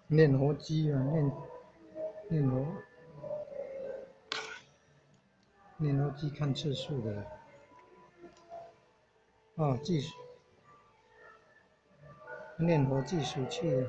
念佛机啊，念佛机看次数的啊，念佛计数器。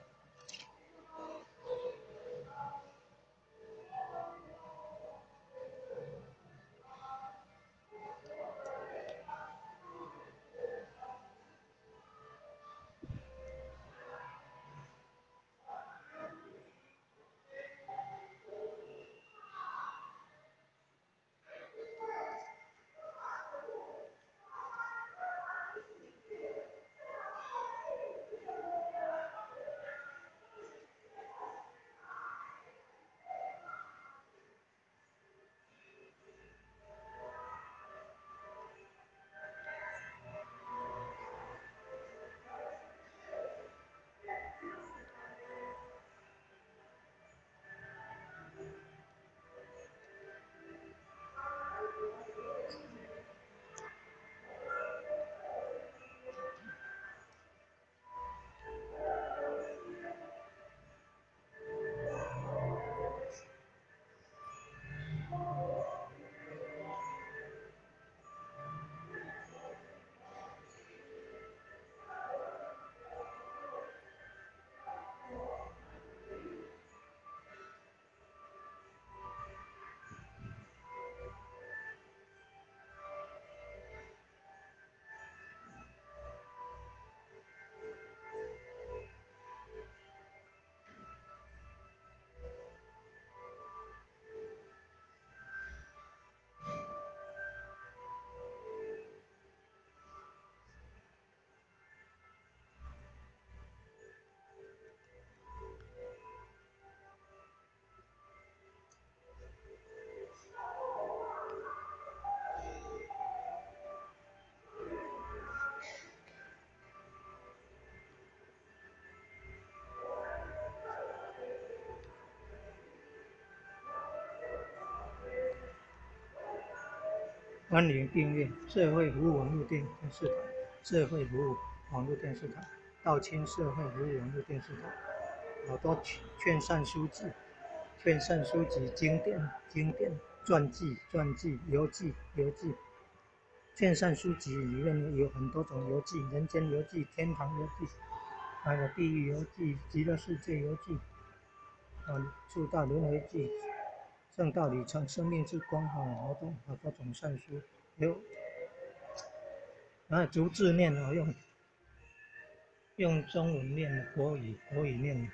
欢迎订阅社会服务网络电视台、社会服务网络电视台、道清社会服务网络电视台。好多劝善书籍、经典、传记、游记。劝善书籍里面有很多种游记，人间游记、天堂游记，还有地狱游记、极乐世界游记，六道轮回记、正道旅程、生命之光，好多种善书，逐字念用中文念，国语念。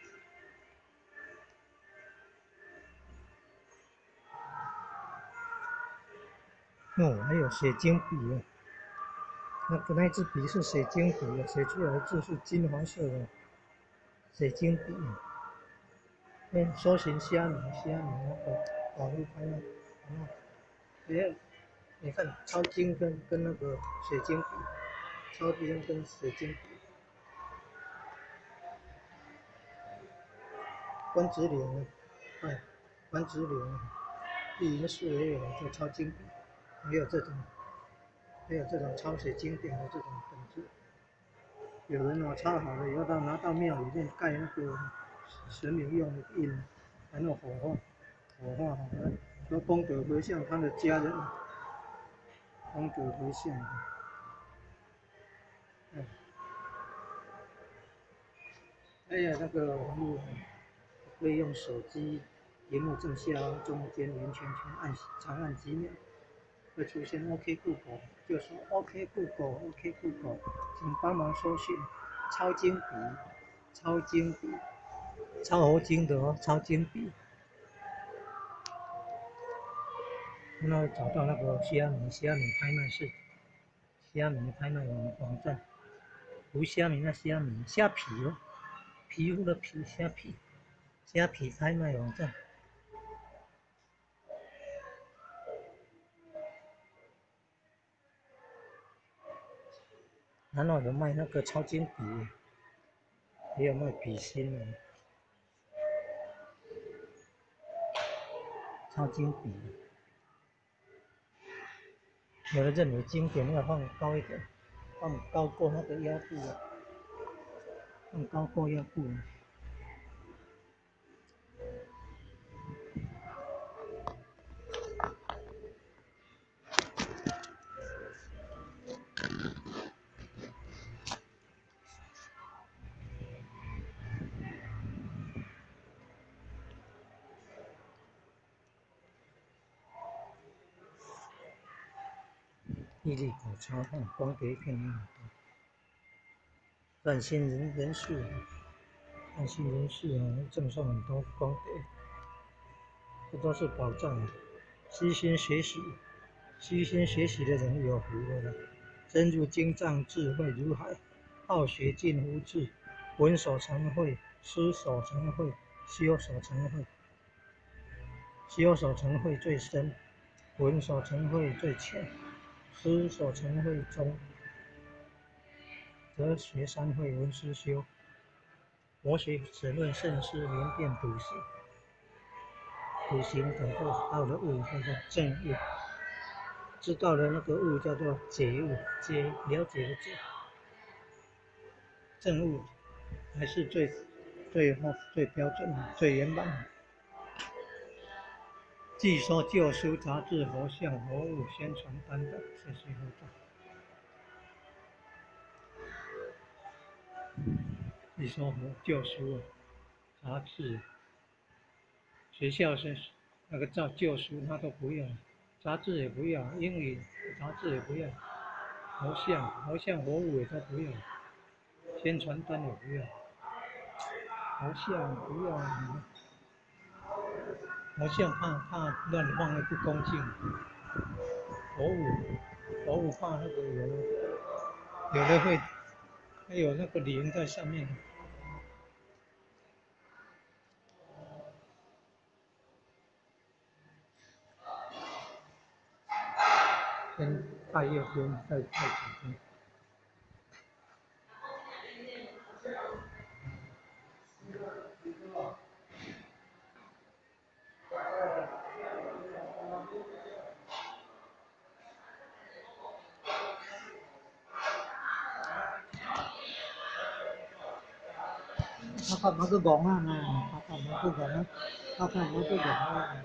还有写经笔啊，那支笔是写经笔的，写出来的字是金黄色的，写经笔。搜寻虾米那个网络拍卖，你看抄经跟那个写经笔，抄经跟写经笔。关子岭，关子岭，碧云寺也有做抄经笔，也有这种抄写经典的这种本子。有人抄好了以后，拿到庙里面盖那个神明用的印，还弄火化好了，说功德回向他的家人，功德回向。还有那个网络，可以用手机屏幕正下方中间圆圈圈长按几秒，会出现 OK Google， 就说 OK Google， 请帮忙搜寻抄经笔，抄佛经的抄经笔。然后找到那个虾米拍卖市，虾米拍卖网站，不是虾米那虾米虾皮皮肤的皮虾皮拍卖网站。然后有卖那个抄经笔，也有卖笔芯的，抄经笔。有的认为经典要放高一点，放高过那个腰部，放高过腰部。 毅力好差，光碟片那么多。占星人士，占星人士赠送很多光碟，这都是宝藏。虚心学习，虚心学习的人有福了。深入经藏，智慧如海；好学近乎智，闻所成慧，思所成慧，修所成慧。修所成慧最深，闻所成慧最浅，思所成慧中。则学三会，闻思修。佛学只论圣师明辨笃行，笃行等到了悟叫做正悟，知道了那个悟叫做解悟，解了解的解。正悟还是最标准的、最圆满的。据说旧书杂志佛像佛物宣传单的，谢谢合作。据说旧书杂志，学校是那个旧书他都不用，杂志也不要，英语杂志也不要，佛像佛物也都不要，宣传单也不要，佛像不要，佛像怕乱放会不恭敬，佛物怕那个有的会还有那个灵在上面。跟大叶边再几天。Kakak mau ke gongan, kakak mau ke gongan, kakak mau ke gongan.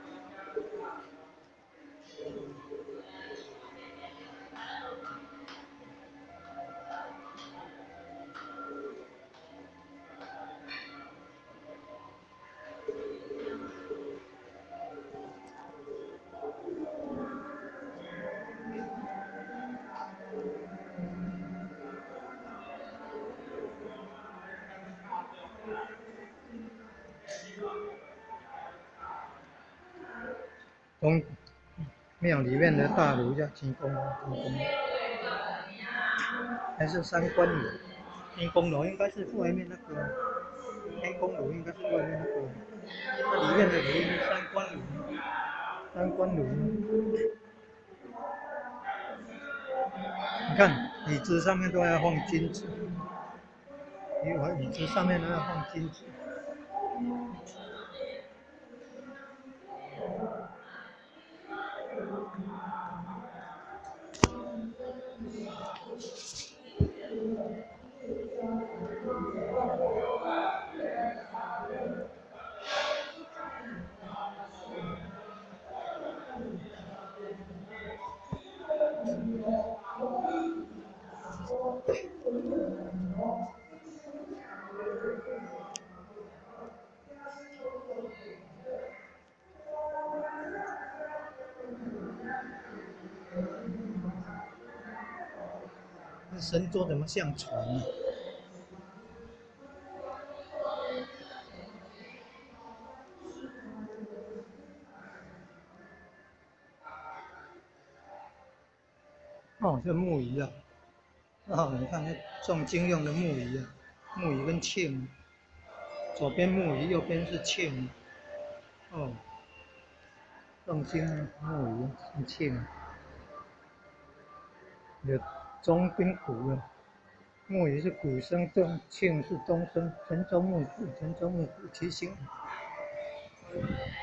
东庙里面的大炉叫天公炉，还是三官炉？天公炉应该是外面那个，天公炉应该是外面那个，它里面的炉是三官炉，三官炉。你看椅子上面都要放金子，椅子上面都要放金子。神桌怎么像船呢？哦，这木鱼啊！哦，你看那诵经用的木鱼啊，木鱼跟磬，左边木鱼，右边是磬。哦，诵经木鱼跟磬，有钟跟鼓啊。木鱼是鼓声，磬是钟声，晨钟暮鼓，晨钟暮鼓齐心。